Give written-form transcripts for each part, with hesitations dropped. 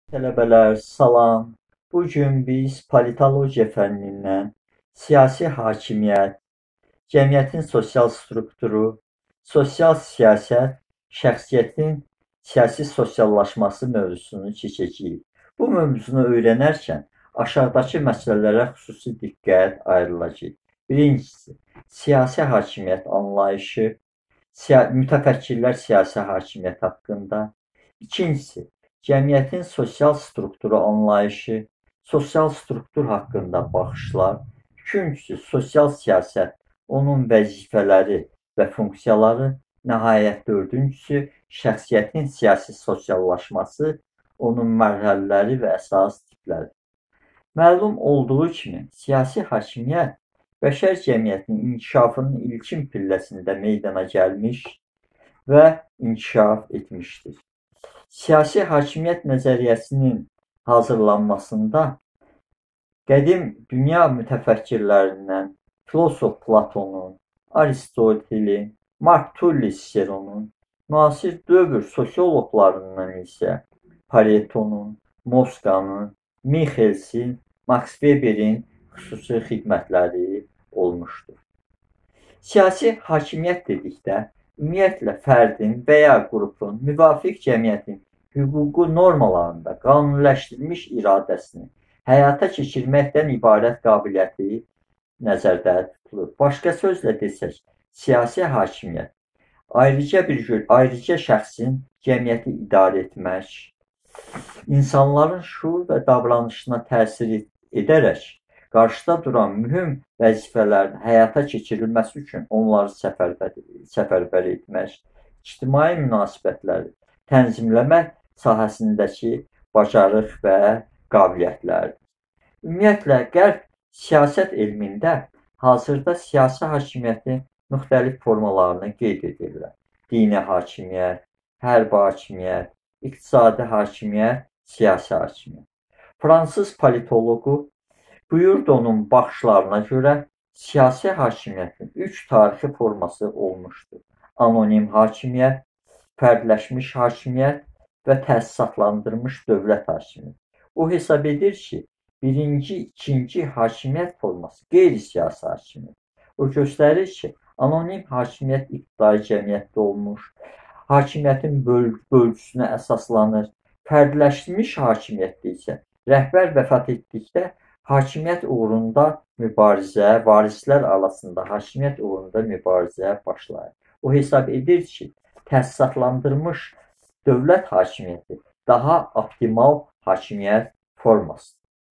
Tələbələr, salam. Bu gün biz politologiya fənnindən siyasi hakimiyyət, cəmiyyətin sosial strukturu, sosial siyasət, şəxsiyyətin siyasi sosiallaşması mövzusunu keçəcəyik. Bu mövzunu öyrənərkən aşağıdakı məsələlərə xüsusi diqqət ayrılacaq. Birincisi, siyasi hakimiyyət anlayışı, mütəfəkkirlər siyasi hakimiyyət haqqında. İkincisi, cəmiyyətin sosial strukturu anlayışı, sosial struktur haqqında baxışlar. Üçüncüsü, sosial siyasət, onun vəzifələri və funksiyaları. Nəhayət, dördüncüsü, şəxsiyyətin siyasi sosiallaşması, onun mərhələləri və əsas tipləri. Məlum olduğu kimi, siyasi hakimiyyət bəşər cəmiyyətinin inkişafının ilkin pilləsində meydana gəlmiş və inkişaf etmişdir. Siyasi hakimiyyət nəzəriyyəsinin hazırlanmasında qədim dünya mütəfəkkirlərindən filosof Platonun, Aristotelin, Mark Tullis Ciceronun, müasir dövr sosioloqlarından isə Paretonun, Mosqanın, Michelsin, Max Weber'in xüsusi xidmətləri olmuşdur. Siyasi hakimiyyət dedikdə, ümumiyyətlə fərdin və ya qrupun müvafiq cəmiyyətin hüquqi normalarında qanuniləşdirilmiş iradəsini həyata keçirməkdən ibarət qabiliyyəti nəzərdə tutulur. Başqa sözlə desək, siyasi hakimiyyət ayrıca şəxsin cəmiyyəti idarə etmək, insanların şuur və davranışına təsir edərək qarşıda duran mühüm vəzifələrin həyata keçirilməsi üçün onları səfərbər etmək, ictimai münasibətləri tənzimləmək sahəsindəki bacarıq və qabiliyyətlərdir. Ümumiyyətlə, qərb siyasət elmində hazırda siyasi hakimiyyətin müxtəlif formalarını qeyd edirlər. Dini hakimiyyət, hərbi hakimiyyət, iqtisadi hakimiyyət, siyasi hakimiyyət. Fransız politoloqu Buyurdonun baxışlarına görə siyasi hakimiyyətin üç tarixi forması olmuşdur. Anonim hakimiyyət, fərdləşmiş hakimiyyət və təsisatlandırılmış dövlət hakimiyyəti. O hesab edir ki, birinci, ikinci hakimiyyət forması qeyri-siyasi hakimiyyət. O göstərir ki, anonim hakimiyyət iqtidai cəmiyyətdə olmuş, hakimiyyətin bölgüsünə əsaslanır. Fərdləşmiş hakimiyyətdə isə rəhbər vəfat etdikdə hakimiyyət uğrunda mübarizə, varislər arasında hakimiyyət uğrunda mübarizə başlayır. O hesab edir ki, təsisatlandırılmış dövlət hakimiyyəti daha optimal hakimiyyət formasıdır.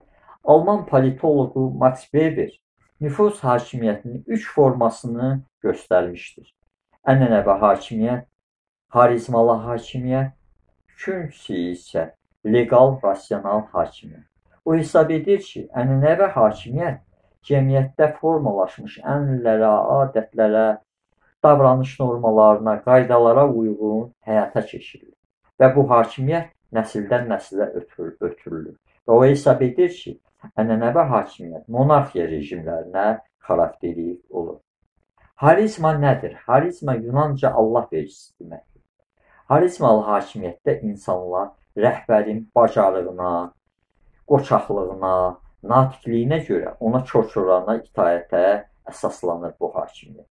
Alman politoloqu Max Weber nüfuz hakimiyyətinin üç formasını göstərmişdir. Ənənəvi hakimiyyət, xarizmalı hakimiyyət, üçüncüsü isə legal, rasional hakimiyyət. O hesab edir ki, ənənəvi hakimiyyət cəmiyyətdə formalaşmış ənənələrə, adətlərə, davranış normalarına, qaydalara uyğun həyata keçirilir. Və bu hakimiyyət nəsildən nəsilə ötürülür. Və o hesab edir ki, ənənəvi hakimiyyət monarxiya rejimlərinə xarakterik olur. Xarizma nədir? Xarizma Yunanca Allah vericisi deməkdir. Xarizmalı hakimiyyətdə insanlar rəhbərin bacarığına, qoçaqlığına, natiqliyinə görə ona çor-çorana itaətə əsaslanır bu hakimiyyət.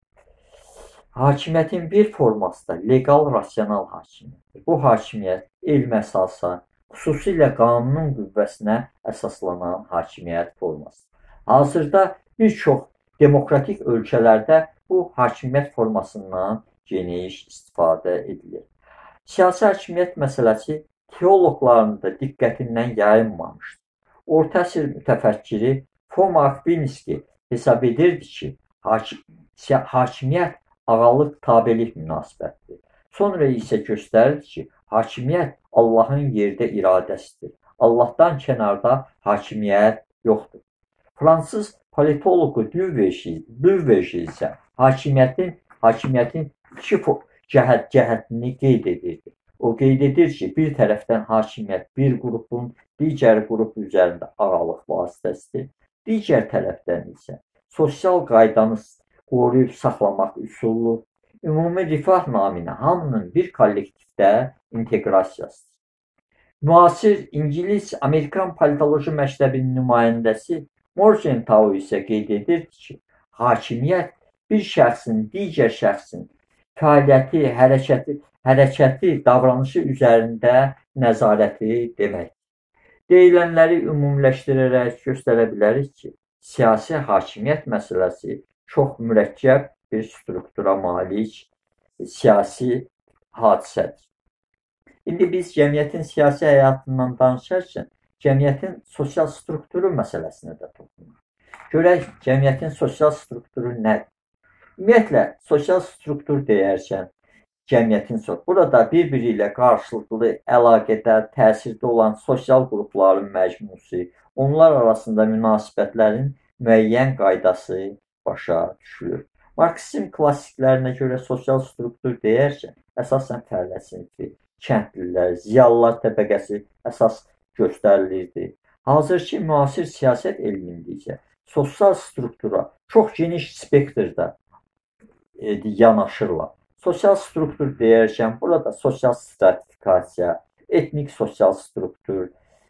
Hakimiyyətin bir forması da legal, rasional hakimiyyətdir. Bu hakimiyyət elm əsasa, xüsusilə qanunun qüvvəsinə əsaslanan hakimiyyət formasıdır. Hazırda bir çox demokratik ölkələrdə bu hakimiyyət formasından geniş istifadə edilir. Siyasi hakimiyyət məsələsi teoloqların da diqqətindən yayınmamışdır. Orta əsr mütəfəkkiri Foma Akvinski hesab edirdi ki, hakimiyyət ağalıq tabelik münasibətdir. Sonra isə göstərirdi ki, hakimiyyət Allahın yerdə iradəsidir. Allahdan kənarda hakimiyyət yoxdur. Fransız politoloqu Duverger isə hakimiyyətin iki cəhətini qeyd edirdi. O qeyd edir ki, bir tərəfdən hakimiyyət bir qrupun digər qrup üzərində ağalıq vasitəsidir. Digər tərəfdən isə sosial qaydanı qoruyub saxlamaq üsulu, ümumi rifah naminə hamının bir kollektivdə inteqrasiyasıdır. Müasir İngilis Amerikan politoloji məktəbinin nümayəndəsi Morgenthau isə qeyd edirdi ki, hakimiyyət bir şəxsin digər şəxsin fəaliyyəti, hərəkəti, davranışı üzərində nəzarəti deməkdir. Deyilənləri ümumiləşdirərək göstərə bilərik ki, siyasi hakimiyyət məsələsi çox mürəkkəb bir struktura malik siyasi hadisədir. İndi biz cəmiyyətin siyasi həyatından danışarkən, cəmiyyətin sosial strukturu məsələsinə də toxunuruq. Görək, cəmiyyətin sosial strukturu nədir? Ümumiyyətlə, sosial struktur deyərkən, burada bir-biri ilə qarşılıqlı əlaqədə, təsirdə olan sosial qrupların məcmusu, onlar arasında münasibətlərin müəyyən qaydası başa düşülür. Marksizm klassiklərinə görə sosial struktur deyərkən, əsasən fəhlə sinfi, kəndlilər, ziyalılar təbəqəsi əsas göstərilirdi. Hazırki müasir siyasət elmində isə sosial struktura çox geniş spektrdə yanaşırlar. Sosial struktur deyərkən, burada sosial stratifikasiya, etnik sosial struktur,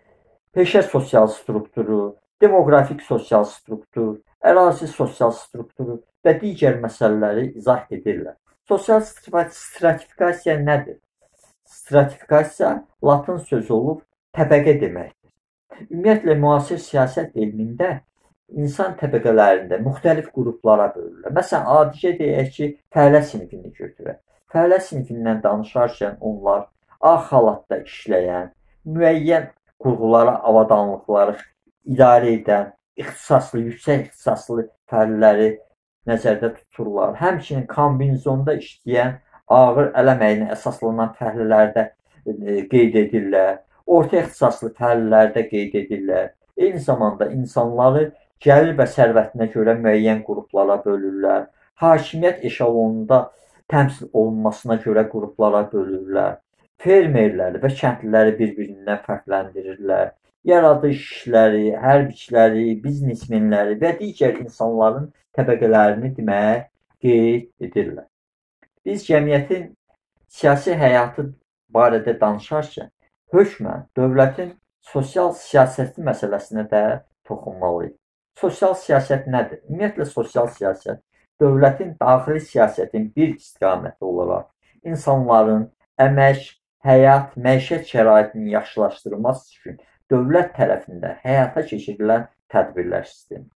peşə sosial strukturu, demoqrafik sosial struktur, ərazi sosial strukturu və digər məsələləri izah edirlər. Sosial stratifikasiya nədir? Stratifikasiya latın sözü olub təbəqə deməkdir. Ümumiyyətlə, müasir siyasət elmində insan təbəqələrində müxtəlif qruplara bölürlər. Məsələn, adicə deyək ki, fəhlə sinfini götürək. Fəhlə sinfindən danışarkən onlar ağ xalatda işləyən, müəyyən qurğulara, avadanlıqları idarə edən, yüksək ixtisaslı fəhlələri nəzərdə tuturlar. Həmçinin kombinizonda işləyən, ağır əl əməyinə əsaslanan fəhlələrdə qeyd edirlər, orta ixtisaslı fəhlələrdə qeyd edirlər. Eyni zamanda insanları gəlir və sərvətinə görə müəyyən qruplara bölürlər, hakimiyyət eşalonunda təmsil olunmasına görə qruplara bölürlər, fermerləri və kəndliləri bir-birindən fərqləndirirlər, yaradış işçiləri, hərbiçiləri, biznesmenləri və digər insanların təbəqələrini demək qeyd edirlər. Biz cəmiyyətin siyasi həyatı barədə danışarkən, hökmən dövlətin sosial siyasəti məsələsinə də toxunmalıyıq. Sosial siyasət nədir? Ümumiyyətlə, sosial siyasət dövlətin daxili siyasətin bir istiqaməti olaraq insanların əmək, həyat, məişət şəraitinin yaxşılaşdırılması üçün dövlət tərəfində həyata keçirilən tədbirlər sistemidir.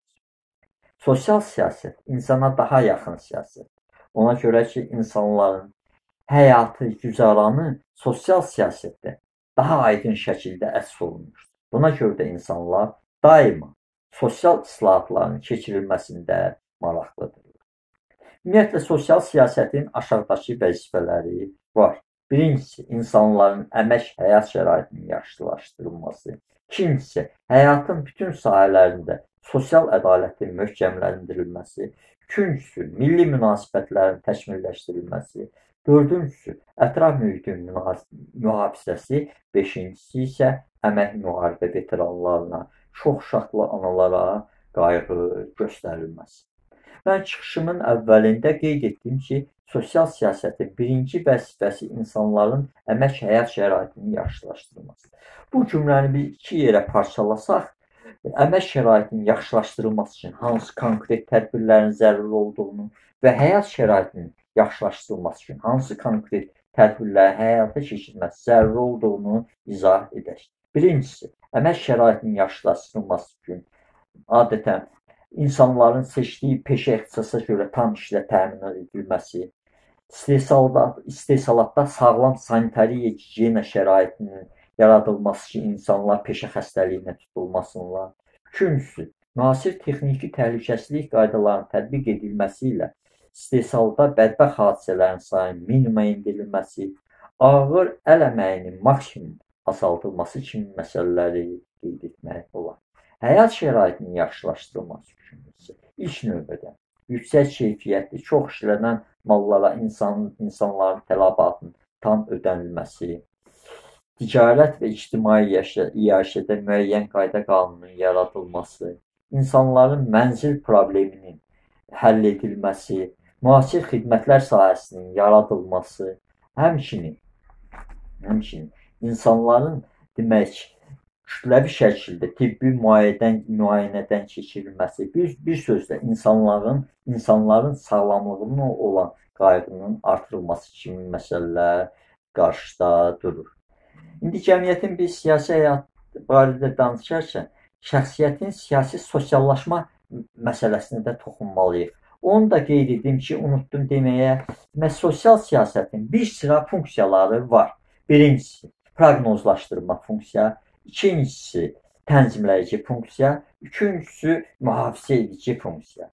Sosial siyasət insana daha yaxın siyasət. Ona görə ki, insanların həyatı, güzaranı sosial siyasətdə daha aydın şəkildə əks olunmuşdur. Buna görə də insanlar daima sosial islahatların keçirilməsində maraqlıdırlar. Ümumiyyətlə, sosial siyasətin aşağıdakı vəzifələri var. Birincisi, insanların əmək həyat şəraitinin yaxşılaşdırılması. İkincisi, həyatın bütün sahələrində sosial ədalətin möhkəmləndirilməsi. Üçüncüsü, milli münasibətlərin təkmilləşdirilməsi. Dördüncüsü, ətraf mühitin mühafizəsi. Beşincisi isə əmək müharibə veteranlarına, çoxuşaqlı analara qayğı göstərilməsi. Mən çıxışımın əvvəlində qeyd etdim ki, sosial siyasətin birinci vəzifəsi insanların əmək həyat şəraitinin yaxşılaşdırılması. Bu cümləni bir iki yerə parçalasaq, əmək şəraitinin yaxşılaşdırılması üçün hansı konkret tədbirlərin zəruri olduğunu və həyat şəraitinin yaxşılaşdırılması üçün hansı konkret tədbirlərin həyata keçirilməsi zəruri olduğunu izah edək. Birincisi, əmək şəraitinin yaxşılaşdırılması üçün adətən insanların seçdiyi peşə ixtisasa görə tam işlə təmin edilməsi, istehsalatda sağlam sanitariya gigiyena şəraitinin yaradılması ki, insanlar peşə xəstəliyinə tutulmasınlar. Üçüncüsü, müasir texniki təhlükəsizlik qaydalarının tətbiq edilməsi ilə istehsalda bədbəxt hadisələrin sayının minimuma endirilməsi, ağır əl əməyinin maksimum azaldılması kimi məsələləri qeyd etmək olar. Həyat şəraitinin yaxşılaşdırılması üçün isə ilk növbədə yüksək keyfiyyətli, çox işlənən mallara insanların tələbatının tam ödənilməsi, ticarət və ictimai iaşədə müəyyən qayda qanunun yaradılması, insanların mənzil probleminin həll edilməsi, müasir xidmətlər sahəsinin yaradılması, həmçinin insanların demək, kütləvi şəkildə tibbi müayinədən keçirilməsi, bir sözlə insanların sağlamlığına olan qayğının artırılması kimi məsələlər qarşıda durur. İndi cəmiyyətin biz siyasi həyat barədə danışarkən şəxsiyyətin siyasi sosiallaşma məsələsinə də toxunmalıyıq. Onu da qeyd edim ki, unutdum deməyə, sosial siyasətin bir sıra funksiyaları var. Birincisi, proqnozlaşdırma funksiya, ikincisi, tənzimləyici funksiya, üçüncüsü, mühafizə edici funksiya.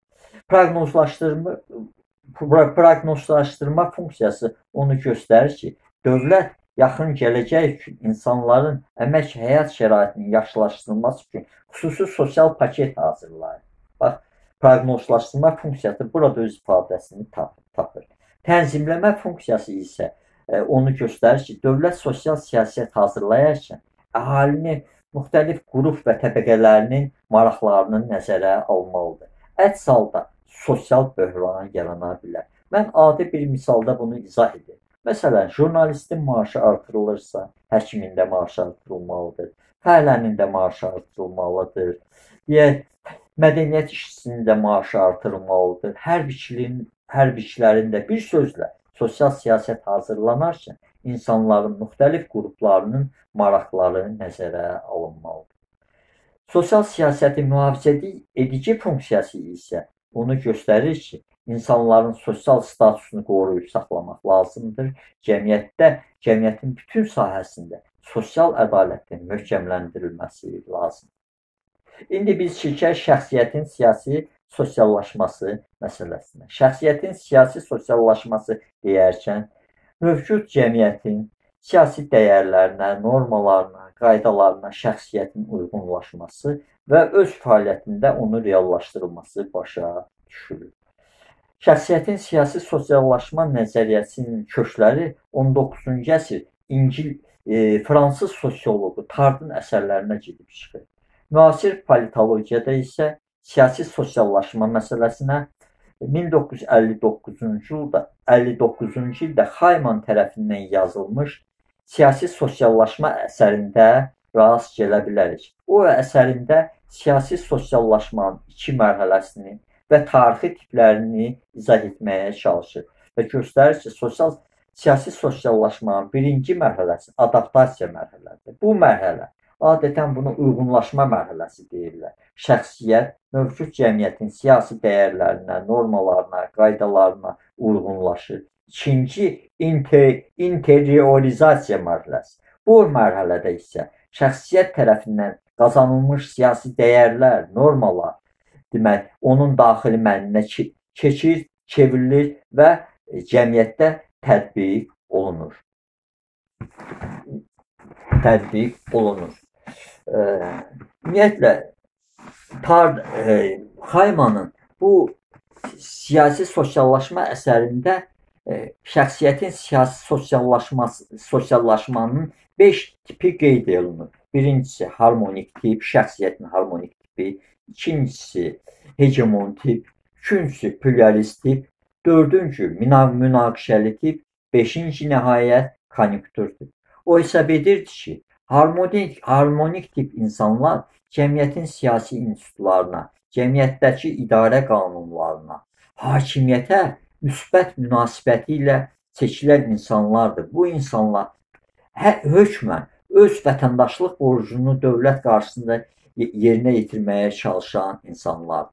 Proqnozlaşdırma funksiyası onu göstərir ki, dövlət yaxın gələcək üçün insanların əmək həyat şəraitinin yaxşılaşdırılması üçün xüsusi sosial paket hazırlayır. Bax, proqnozlaşdırma funksiyası burada öz ifadəsini tapır. Tənzimləmə funksiyası isə onu göstərir ki, dövlət sosial siyasət hazırlayarkən əhalini müxtəlif qrup və təbəqələrinin maraqlarını nəzərə almalıdır. Əks halda sosial böhran yarana bilər. Mən adi bir misalda bunu izah edim. Məsələn, jurnalistin maaşı artırılırsa, həkimin də maaşı artırılmalıdır, fəhlənin də maaşı artırılmalıdır, mədəniyyət işçisinin də maaşı artırılmalıdır, hərbiçilərin də, bir sözlə sosial siyasət hazırlanarkən insanların müxtəlif qruplarının maraqları nəzərə alınmalıdır. Sosial siyasətin mühafizə edici funksiyası isə onu göstərir ki, İnsanların sosial statusunu qoruyub saxlamaq lazımdır. Cəmiyyətin bütün sahəsində sosial ədalətin möhkəmləndirilməsi lazımdır. İndi biz keçək şəxsiyyətin siyasi sosiallaşması məsələsinə. Şəxsiyyətin siyasi sosiallaşması deyərkən, mövcud cəmiyyətin siyasi dəyərlərinə, normalarına, qaydalarına şəxsiyyətin uyğunlaşması və öz fəaliyyətində onu reallaşdırılması başa düşülür. Şəxsiyyətin siyasi sosiallaşma nəzəriyyəsinin kökləri 19-cu əsr fransız sosioloqu Tardın əsərlərinə gedib çıxır. Müasir politologiyada isə siyasi sosiallaşma məsələsinə 1959-cu ildə Hayman tərəfindən yazılmış siyasi sosiallaşma əsərində rast gələ bilərik. O əsərində siyasi sosiallaşmanın iki mərhələsini və tarixi tiplərini izah etməyə çalışır və göstərir ki, siyasi sosiallaşmanın birinci mərhələsi adaptasiya mərhələsidir. Bu mərhələ, adətən bunu uyğunlaşma mərhələsi deyirlər. Şəxsiyyət mövcud cəmiyyətin siyasi dəyərlərinə, normalarına, qaydalarına uyğunlaşır. İkinci, interiorizasiya mərhələsi. Bu mərhələdə isə şəxsiyyət tərəfindən qazanılmış siyasi dəyərlər, normalar, demək, onun daxili mənninə keçir, çevrilir və cəmiyyətdə tətbiq olunur. Ümumiyyətlə, Haymanın bu siyasi sosiallaşma əsərində şəxsiyyətin siyasi sosiallaşmanın 5 tipi qeyd olunur. Birincisi, harmonik tip, şəxsiyyətin harmonik tipi. İkincisi, hegemon tip. Üçüncüsü, pluralist tip. Dördüncü, münaqişəli tip. Beşinci, nəhayət, konjunktur tip. O hesab edirdi ki, harmonik tip insanlar cəmiyyətin siyasi institutlarına, cəmiyyətdəki idarə qanunlarına, hakimiyyətə müsbət münasibəti ilə seçilən insanlardır. Bu insanlar hökmən öz vətəndaşlıq borcunu dövlət qarşısında yerinə yetirməyə çalışan insanlar.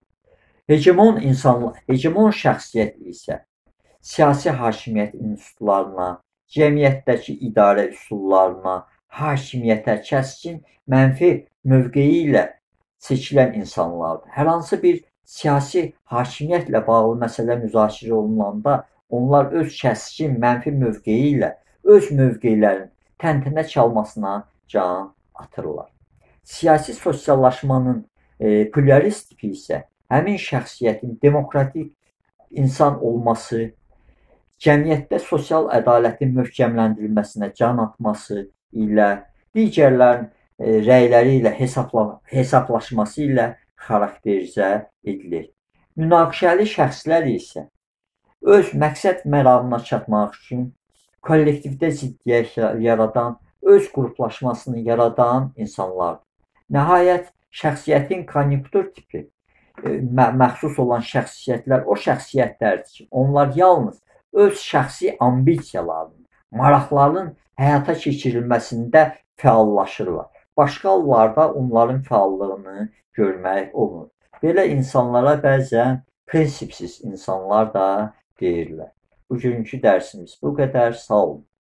Hegemon şəxsiyyət isə siyasi hakimiyyət institutlarına, cəmiyyətdəki idarə üsullarına, hakimiyyətə kəskin mənfi mövqeyi ilə seçilən insanlardır. Hər hansı bir siyasi hakimiyyətlə bağlı məsələ müzakirə olunanda onlar öz kəskin mənfi mövqeyi ilə öz mövqelərinin təntənə çalmasına can atırlar. Siyasi sosiallaşmanın pluralist tipi isə həmin şəxsiyyətin demokratik insan olması, cəmiyyətdə sosial ədalətin möhkəmləndirilməsinə can atması ilə, digərlərin rəyləri ilə hesablaşması ilə xarakterizə edilir. Münaqişəli şəxslər isə öz məqsəd məramına çatmaq üçün kollektivdə ziddiyyət yaradan öz qruplaşmasını yaradan insanlardır. Nəhayət, şəxsiyyətin konjunktur tipi məxsus olan şəxsiyyətlər o şəxsiyyətlərdir ki, onlar yalnız öz şəxsi ambisiyalarının, maraqlarının həyata keçirilməsində fəallaşırlar. Başqa hallarda onların fəallığını görmək olmur. Belə insanlara bəzən prinsipsiz insanlar da deyirlər. Bugünkü dərsimiz bu qədər. Sağ olun.